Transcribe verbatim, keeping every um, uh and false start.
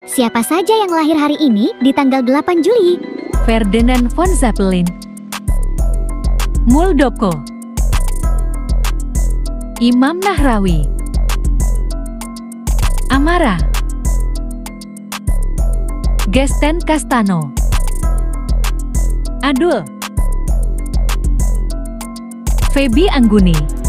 Siapa saja yang lahir hari ini di tanggal delapan Juli? Ferdinand von Zeppelin, Muldoko, Imam Nahrawi, Amara, Gesten Castano, Adul, Feby Angguni.